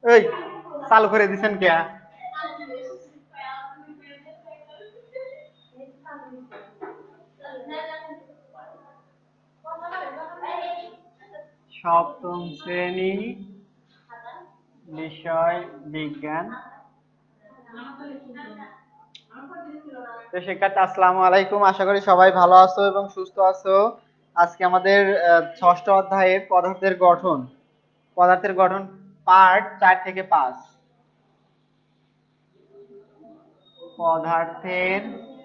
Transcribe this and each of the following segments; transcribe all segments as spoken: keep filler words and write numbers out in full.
এই চালু করে দিছেন কে? সপ্তম শ্রেণী বিষয় বিজ্ঞান। তো শিক্ষার্থী আসসালামু আলাইকুম, আশা করি সবাই ভালো আছো এবং সুস্থ আছো। আজকে আমাদের ষষ্ঠ অধ্যায়ের পদার্থের গঠন পদার্থের গঠন পার্ট চার থেকে পাঁচ পদার্থের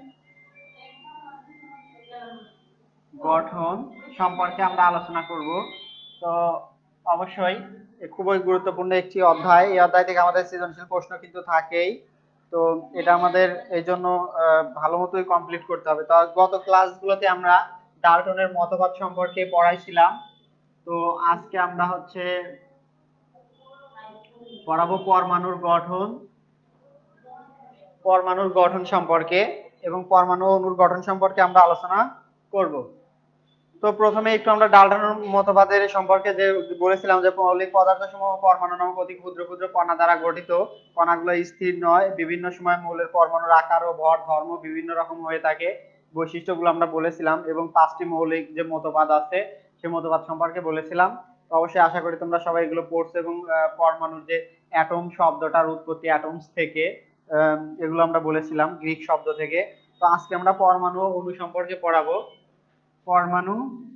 গঠন সম্পর্কে আমরা আলোচনা করব। তো অবশ্যই খুবই গুরুত্বপূর্ণ একটি অধ্যায়। এই অধ্যায় থেকে আমাদের সৃজনশীল প্রশ্ন কিন্তু থাকেই। তো এটা আমাদের এই জন্য ভালো মতোই কমপ্লিট করতে হবে। তো গত ক্লাসগুলোতে আমরা ডাল্টনের মতবাদ সম্পর্কে পড়াইছিলাম। তো আজকে আমরা হচ্ছে পড়াবো পরমাণুর গঠন পরমাণুর গঠন সম্পর্কে এবং পরমাণু অণুর গঠন সম্পর্কে আমরা আলোচনা করব। তো প্রথমে একটু আমরা ডাল্টনের মতবাদের সম্পর্কে যে বলেছিলাম যে মৌলিক পদার্থসমূহ পরমাণু নামক অতি ক্ষুদ্র ক্ষুদ্র কণা দ্বারা গঠিত। কণাগুলো স্থির নয়, বিভিন্ন সময় মৌলের পরমাণুর আকার ও ভর ধর্ম বিভিন্ন রকম হয়ে থাকে। বৈশিষ্ট্যগুলো আমরা বলেছিলাম এবং পাঁচটি মৌলিক যে মতবাদ আছে সেই মতবাদ সম্পর্কে বলেছিলাম। তো অবশ্যই আশা করি তোমরা সবাই এগুলো পড়ছো এবং পরমাণুর যে অ্যাটম শব্দটার উৎপত্তি অ্যাটমস থেকে, এগুলো আমরা বলেছিলাম গ্রিক শব্দ থেকে। তো আজকে আমরা পরমাণু অণু সম্পর্কে পড়াবো। পরমাণু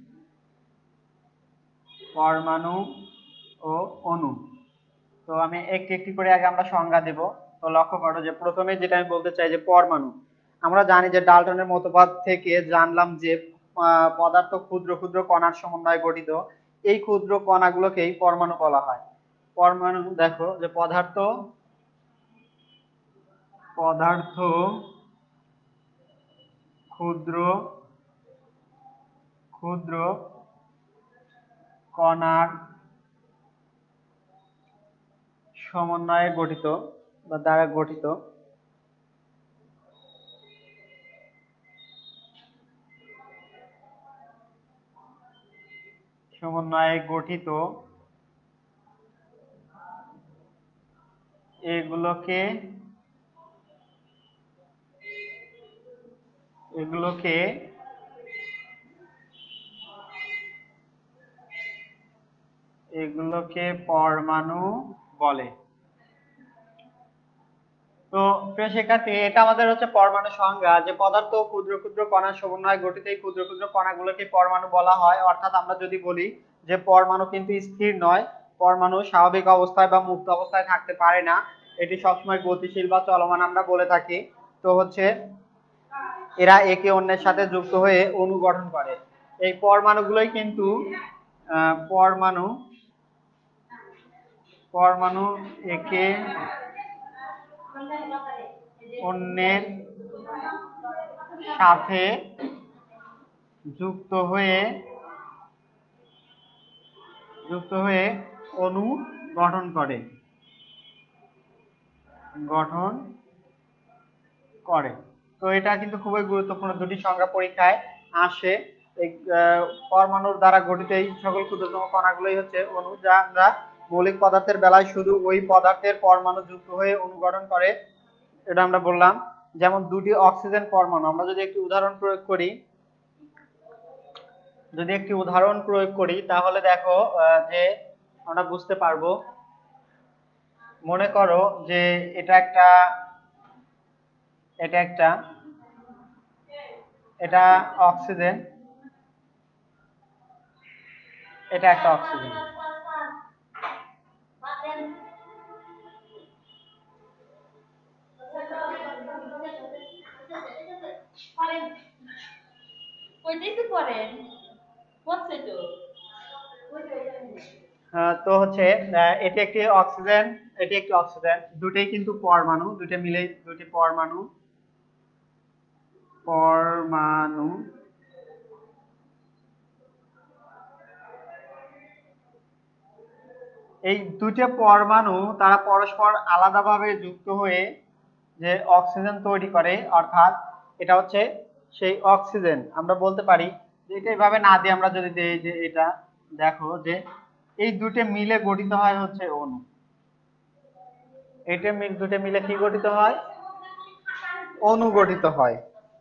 পরমাণু ও অণু। তো আমি একটি একটি করে আগে আমরা সংজ্ঞা দেব। তো লক্ষ্য করো যে প্রথমে যেটা আমি বলতে চাই যে পরমাণু, আমরা জানি যে ডাল্টনের মতবাদ থেকে জানলাম যে পদার্থ ক্ষুদ্র ক্ষুদ্র কণার সমন্বয়ে গঠিত। এই ক্ষুদ্র কণাগুলোকেই পরমাণু বলা হয়। পরমাণু দেখো যে পদার্থ পদার্থ ক্ষুদ্র ক্ষুদ্র কণার সমন্বয়ে গঠিত বা দ্বারা গঠিত। সমন্বয়ে গঠিত এগুলোকে এগুলোকে এগুলোকে পরমাণু বলে। তো প্রিয় শিক্ষার্থী, এটা আমাদের হচ্ছে পরমাণু সংজ্ঞা যে পদার্থ ক্ষুদ্র ক্ষুদ্র কণার সমন্বয়ে গঠিত এই ক্ষুদ্র ক্ষুদ্র কণাগুলোকে পরমাণু বলা হয়। অর্থাৎ আমরা যদি বলি যে পরমাণু কিন্তু স্থির নয়, পরমাণু স্বাভাবিক অবস্থায় বা মুক্ত অবস্থায় থাকতে পারে না, এটি সবসময় গতিশীল বা চলমান আমরা বলে থাকি। তো হচ্ছে এরা একে অন্যের সাথে যুক্ত হয়ে অণু গঠন করে। এই পরমাণুগুলোই কিন্তু পরমাণু পরমাণু একে অন্যের সাথে যুক্ত হয়ে যুক্ত হয়ে অণু গঠন করে গঠন করে তো এটা কিন্তু খুবই গুরুত্বপূর্ণ, দুটি সংজ্ঞা পরীক্ষায় আসে। এই পরমাণুর দ্বারা গঠিত এই সকল ক্ষুদ্রতম কণাগুলোই হচ্ছে অণু, যা আমরা মৌলিক পদার্থের বেলায় শুধু ওই পদার্থের পরমাণু যুক্ত হয়ে অণু গঠন করে, এটা আমরা বললাম। যেমন দুটি অক্সিজেন পরমাণু, আমরা যদি একটি উদাহরণ প্রয়োগ করি যদি একটি উদাহরণ প্রয়োগ করি তাহলে দেখো যে আমরা বুঝতে পারবো। মনে করো যে এটা একটা এটা একটা এটা অক্সিজেন, এটা একটা অক্সিজেন। তো হচ্ছে এটি একটি অক্সিজেন, এটি একটি অক্সিজেন, দুটোই কিন্তু পরমাণু, দুটো মিলে দুটি পরমাণু পরমাণু এই দুটো পরমাণু তারা পরস্পর আলাদাভাবে যুক্ত হয়ে যে অক্সিজেন তৈরি করে। অর্থাৎ এটা হচ্ছে সেই অক্সিজেন। আমরা বলতে পারি যে এটা এইভাবে না দিয়ে আমরা যদি দেই যে এটা দেখো যে এই দুটো মিলে গঠিত হয় হচ্ছে অণু। এটা মিল দুটো মিলে কি গঠিত হয়? অণু গঠিত হয়।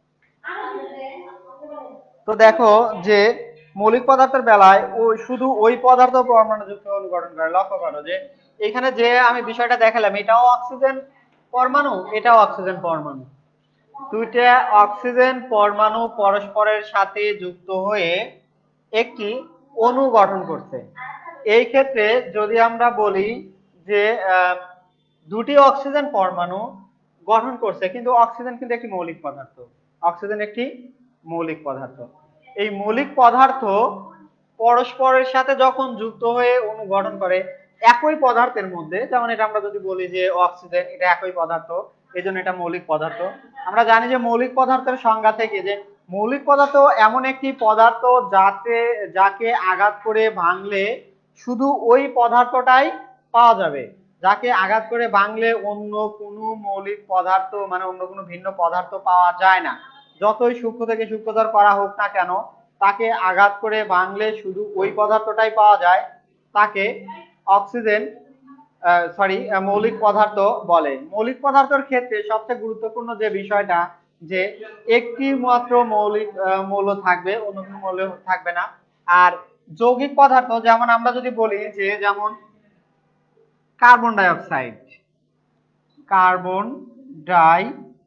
তো দেখো যে মৌলিক পদার্থের বেলায় ওই শুধু ওই পদার্থ পরমাণু যুক্ত অণু গঠন করে। লক্ষ্য করো যে এখানে যে আমি বিষয়টা দেখালাম, এটাও অক্সিজেন পরমাণু, এটাও অক্সিজেন পরমাণু। দুইটা অক্সিজেন পরমাণু পরস্পরের সাথে যুক্ত হয়ে একটি অণু গঠন করছে। এই ক্ষেত্রে যদি আমরা বলি যে দুটি অক্সিজেন পরমাণু গঠন করছে, কিন্তু অক্সিজেন কিন্তু একটি মৌলিক পদার্থ, অক্সিজেন একটি মৌলিক পদার্থ। এই মৌলিক পদার্থ পরস্পরের সাথে যখন যুক্ত হয়ে অণু গঠন করে একই পদার্থের মধ্যে, যেমন এটা আমরা যদি বলি যে অক্সিজেন, এটা একই পদার্থ, এই জন্য এটা মৌলিক পদার্থ। আমরা জানি যে মৌলিক পদার্থের সংজ্ঞা থেকে যে মৌলিক পদার্থ এমন একটি পদার্থ যাতে যাকে আঘাত করে ভাঙলে শুধু ওই পদার্থটাই পাওয়া যাবে, যাকে আঘাত করে ভাঙলে অন্য কোনো মৌলিক পদার্থ মানে অন্য কোনো ভিন্ন পদার্থ পাওয়া যায় না। যতই সূক্ষ্ম থেকে সূক্ষ্মতর করা হোক না কেন, তাকে আঘাত করে ভাঙলে শুধু ওই পদার্থটাই পাওয়া যায়, তাকে অক্সিজেন সরি মৌলিক পদার্থ বলে। মৌলিক পদার্থের ক্ষেত্রে সবচেয়ে গুরুত্বপূর্ণ যে বিষয়টা যে একটি মাত্র মৌলিক মৌল থাকবে, অন্য কোনো মৌল থাকবে না। আর যৌগিক পদার্থ যেমন আমরা যদি বলি যে যেমন carbon dioxide, carbon die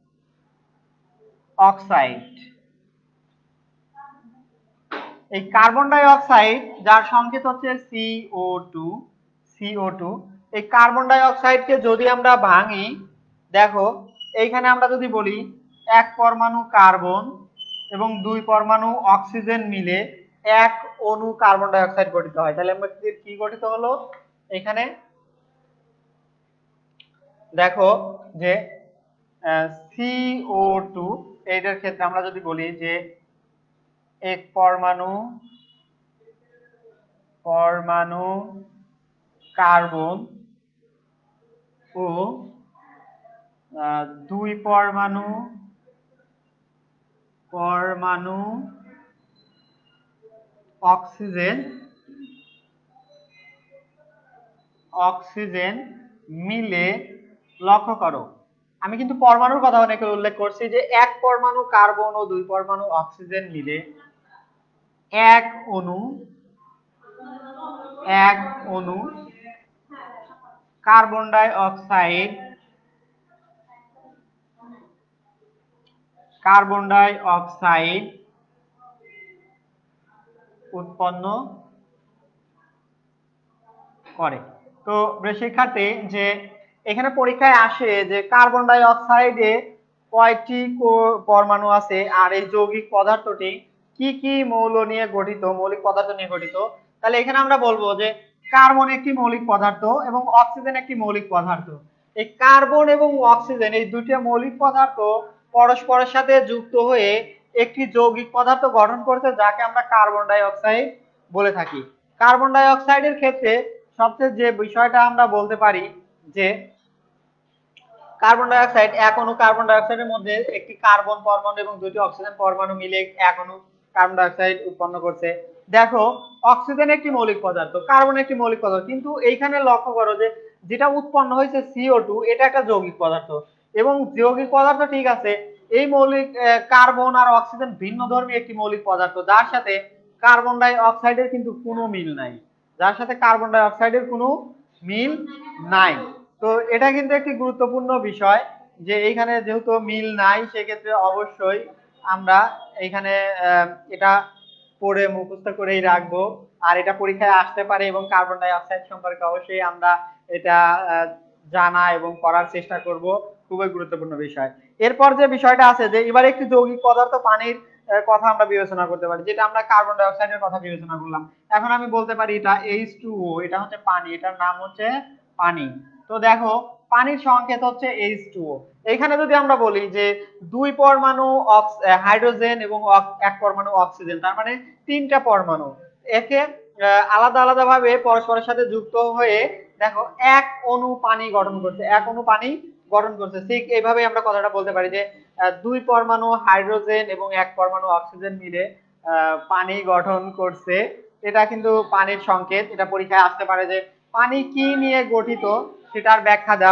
oxide এই কার্বন ডাই অক্সাইড যার সংকেত হচ্ছে C O two, C O two, এই কার্বন ডাই অক্সাইডকে যদি আমরা ভাঙি, দেখো এইখানে আমরা যদি বলি এক পরমাণু কার্বন এবং দুই পরমাণু অক্সিজেন মিলে এক অণু কার্বন ডাই অক্সাইড গঠিত হয়, তাহলে আমরা কি গঠিত হলো? এখানে দেখো যে সি ও টু, এইটার ক্ষেত্রে আমরা যদি বলি যে এক পরমাণু পরমাণু কার্বন ও দুই পরমাণু পরমাণু অক্সিজেন অক্সিজেন মিলে, লক্ষ্য করো আমি কিন্তু পরমাণুর কথা অনেক উল্লেখ করছি যে এক পরমাণু কার্বন ও দুই পরমাণু অক্সিজেন মিলে এক অণু এক অণু carbon dioxide carbon dioxide উৎপন্ন করে। তো শিক্ষার্থী যে এখানে পরীক্ষায় আসে যে কার্বন ডাই অক্সাইডে কয়টি পরমাণু আছে আর এই যৌগিক পদার্থটি কি কি মৌল নিয়ে গঠিত, মৌলিক পদার্থ নিয়ে গঠিত। তাহলে এখানে আমরা বলবো যে কার্বন একটি মৌলিক পদার্থ এবং অক্সিজেন একটি মৌলিক পদার্থ। এই কার্বন এবং অক্সিজেন এই দুটি মৌলিক পদার্থ পরস্পরের সাথে যুক্ত হয়ে একটি যৌগিক পদার্থ গঠন করছে, যাকে আমরা কার্বন ডাই অক্সাইড বলে থাকি। কার্বন ডাই অক্সাইডের ক্ষেত্রে সবচেয়ে যে বিষয়টা আমরা বলতে পারি যে কার্বন ডাই অক্সাইড এক অণু কার্বন ডাই অক্সাইডের মধ্যে একটি কার্বন পরমাণু এবং দুটি অক্সিজেন পরমাণু মিলে এক অণু কার্বন ডাই অক্সাইড উৎপন্ন করছে। দেখো অক্সিজেন একটি মৌলিক পদার্থ, কার্বন একটি মৌলিক পদার্থ, কিন্তু এইখানে লক্ষ্য করো যে যেটা উৎপন্ন হয়েছে সি ও টু, এটা একটা যৌগিক পদার্থ এবং যৌগিক পদার্থ ঠিক আছে। এই মৌলিক কার্বন আর অক্সিজেন ভিন্নধর্মী একটি মৌলিক পদার্থ, যার সাথে কার্বন ডাই অক্সাইডের কিন্তু কোনো মিল নাই, যার সাথে কার্বন ডাই অক্সাইডের কোনো মিল নাই। তো এটা কিন্তু একটি গুরুত্বপূর্ণ বিষয় যে এইখানে যেহেতু মিল নাই, সেক্ষেত্রে অবশ্যই আমরা এইখানে এটা পড়ে মুখস্থ করেই রাখবো, আর এটা পরীক্ষায় আসতে পারে এবং কার্বন ডাই অক্সাইড সম্পর্কে অবশ্যই আমরা এটা জানা এবং করার চেষ্টা করব, খুবই গুরুত্বপূর্ণ বিষয়। এরপর যে বিষয়টা আছে যে এবার একটি যৌগিক পদার্থ পানির কথা আমরা বিবেচনা করতে পারি, যেটা আমরা কার্বন ডাই অক্সাইডের কথা বিবেচনা করলাম। এখন আমি বলতে পারি এটা এইচ টু ও, এটা হচ্ছে পানি, এটার নাম হচ্ছে পানি। তো দেখো পানির সংকেত হচ্ছে এইচ টু ও। এখানে যদি আমরা বলি যে দুই পরমাণু হাইড্রোজেন এবং এক পরমাণু অক্সিজেন, তার মানে তিনটা পরমাণু একে আলাদা আলাদা ভাবে পরস্পরের সাথে যুক্ত হয়ে দেখো এক অণু পানি গঠন করছে, এক অণু পানি গঠন করছে। ঠিক এইভাবে আমরা কথাটা বলতে পারি যে দুই পরমাণু হাইড্রোজেন এবং এক পরমাণু অক্সিজেন মিলে পানি গঠন করছে। এটা কিন্তু পানির সংকেত, এটা পরীক্ষায় আসতে পারে যে পানি কি নিয়ে গঠিত সেটার ব্যাখ্যা দাও।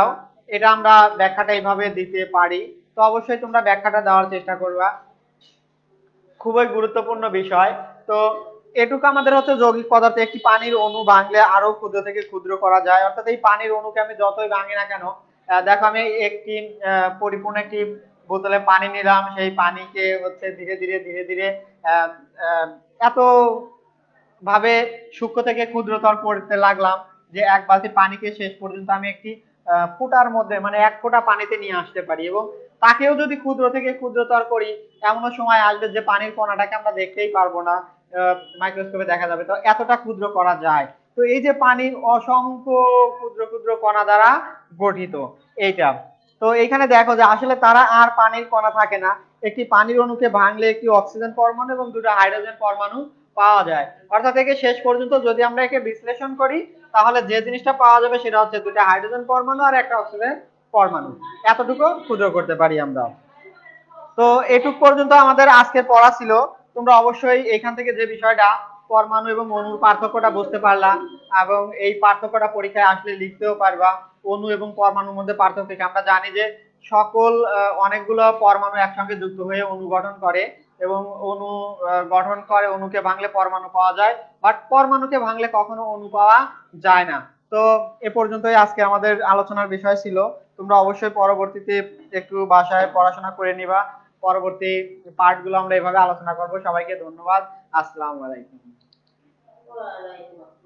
এটা আমরা ব্যাখ্যাটা এইভাবে দিতে পারি। তো অবশ্যই তোমরা ব্যাখ্যাটা দেওয়ার চেষ্টা করবা, খুবই গুরুত্বপূর্ণ বিষয়। তো এটুকু আমাদের হচ্ছে যৌগিক পদার্থে একটি পানির অণু ভাঙলে আরো ক্ষুদ্র থেকে ক্ষুদ্র করা যায়, অর্থাৎ এই পানির অণুকে আমি যতই ভাঙি না কেন, দেখো আমি একটি পরিপূর্ণ একটি বোতলে পানি নিলাম, সেই পানিকে হচ্ছে ধীরে ধীরে ধীরে ধীরে এত ভাবে সূক্ষ্ম থেকে ক্ষুদ্রতর করতে লাগলাম যে এক বালতি পানিকে শেষ পর্যন্ত আমি একটি ফুটার মধ্যে মানে এক ফোঁটা পানিতে নিয়ে আসতে পারি, এবং তাকেও যদি ক্ষুদ্র থেকে ক্ষুদ্রতর করি এমনও সময় আসবে যে পানির কণাটাকে আমরা দেখতেই পারবো না, মাইক্রোস্কোপে দেখা যাবে। তো এতটা ক্ষুদ্র করা যায়। তো এই যে পানির অসংখ্য ক্ষুদ্র ক্ষুদ্র কণা দ্বারা গঠিত এইটা, তো এখানে দেখো যে আসলে তারা আর পানির কণা থাকে না, একটি পানির অণুকে ভাঙলে একটি অক্সিজেন পরমাণু এবং দুটো হাইড্রোজেন পরমাণু পাওয়া যায়। অর্থাৎ একে শেষ পর্যন্ত যদি আমরা একে বিশ্লেষণ করি তাহলে যে জিনিসটা পাওয়া যাবে সেটা হচ্ছে দুটো হাইড্রোজেন পরমাণু আর একটা অক্সিজেন পরমাণু, এতটুকু ক্ষুদ্র করতে পারি আমরা। তো এটুক পর্যন্ত আমাদের আজকের পড়া ছিল। তোমরা অবশ্যই এখান থেকে যে বিষয়টা পরমাণু এবং অণুর পার্থক্যটা বুঝতে পারলা, এবং এই পার্থক্যটা পরীক্ষায় আসলে লিখতেও পারবা। অণু এবং পরমাণুর মধ্যে পার্থক্য কি, আমরা জানি যে সকল অনেকগুলো পরমাণু একসঙ্গে যুক্ত হয়ে অণু গঠন করে, এবং অণু গঠন করে, অণুকে ভাঙলে পরমাণু পাওয়া যায়, বাট পরমাণুকে ভাঙলে কখনো অণু পাওয়া যায় না। তো এ পর্যন্তই আজকে আমাদের আলোচনার বিষয় ছিল। তোমরা অবশ্যই পরবর্তীতে একটু বাসায় পড়াশোনা করে নিবা, পরবর্তী পার্ট গুলো আমরা এভাবে আলোচনা করব। সবাইকে ধন্যবাদ। আসসালামু আলাইকুম।